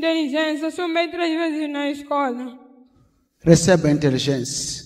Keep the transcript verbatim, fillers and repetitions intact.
inteligência, sumei três vezes na escola. Receba a inteligência.